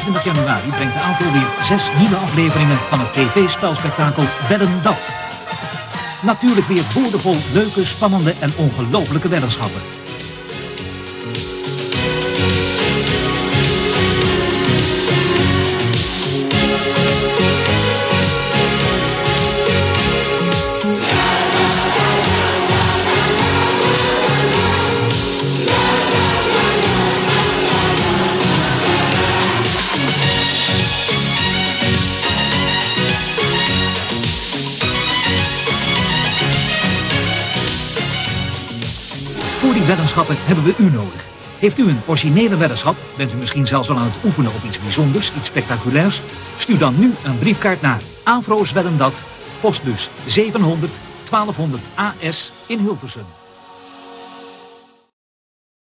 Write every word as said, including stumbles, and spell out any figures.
eenentwintig januari brengt de AVRO weer zes nieuwe afleveringen van het tv-spelspektakel Wedden, Dat. Natuurlijk weer boordevol leuke, spannende en ongelofelijke weddenschappen. Voor die weddenschappen hebben we u nodig. Heeft u een originele weddenschap? Bent u misschien zelfs wel aan het oefenen op iets bijzonders, iets spectaculairs? Stuur dan nu een briefkaart naar AVRO's Wedden, Dat, postbus zevenhonderd twaalfhonderd A S in Hilversum.